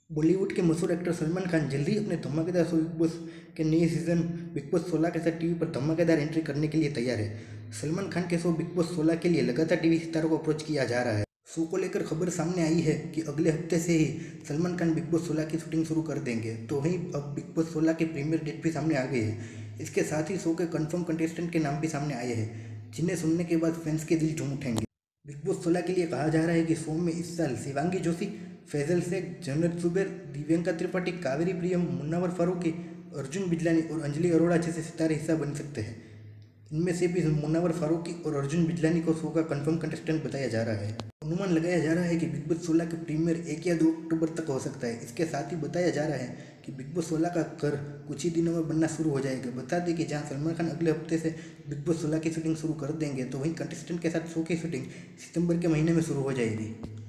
बॉलीवुड के मशहूर एक्टर सलमान खान जल्दी ही अपने धमाकेदार शो बिग बॉस के नए सीजन बिग बॉस 16 के साथ टीवी पर धमाकेदार एंट्री करने के लिए तैयार है। सलमान खान के शो बिग बॉस 16 के लिए लगातार टीवी सितारों को अप्रोच किया जा रहा है। शो को लेकर खबर सामने आई है कि अगले हफ्ते से ही सलमान खान बिग बॉस 16 की शूटिंग शुरू कर देंगे। तो वहीं अब बिग बॉस 16 की प्रीमियर डेट भी सामने आ गई है। इसके साथ ही शो के कंफर्म कंटेस्टेंट के नाम भी सामने आए हैं, जिन्हें सुनने के बाद फैंस के दिल झूम उठेंगे। बिग बॉस 16 के लिए कहा जा रहा है कि शो में इस साल शिवांगी जोशी, फैजल शेख, जन्नत जुबैर, दिव्यांका त्रिपाठी, कावेरी प्रियम, मुन्नावर फारूकी, अर्जुन बिजलानी और अंजलि अरोड़ा जैसे सितारे हिस्सा बन सकते हैं। इनमें से भी मुन्नावर फारूकी और अर्जुन बिजलानी को शो का कंफर्म कंटेस्टेंट बताया जा रहा है। अनुमान लगाया जा रहा है कि बिग बॉस 16 के प्रीमियर 1 या 2 अक्टूबर तक हो सकता है। इसके साथ ही बताया जा रहा है कि बिग बॉस 16 का घर कुछ ही दिनों में बनना शुरू हो जाएगा। बता दें कि जहां सलमान खान अगले हफ्ते से बिग बॉस 16 की शूटिंग शुरू कर देंगे, तो वहीं कंटेस्टेंट के साथ शो की शूटिंग सितंबर के महीने में शुरू हो जाएगी।